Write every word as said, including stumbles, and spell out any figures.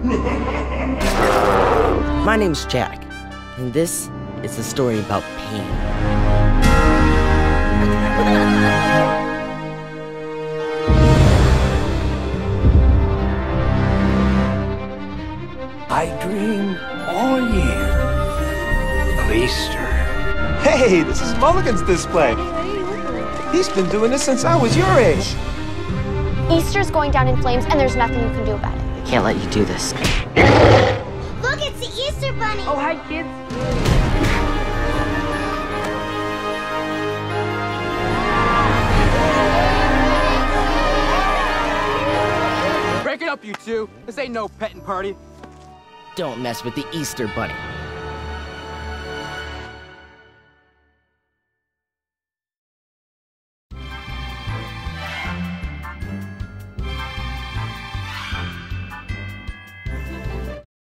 My name's Jack, and this is a story about pain. I dream all year of Easter. Hey, this is Mulligan's display. He's been doing this since I was your age. Easter's going down in flames, and there's nothing you can do about it. I can't let you do this. Look, it's the Easter Bunny! Oh, hi, kids. Break it up, you two. This ain't no petting party. Don't mess with the Easter Bunny.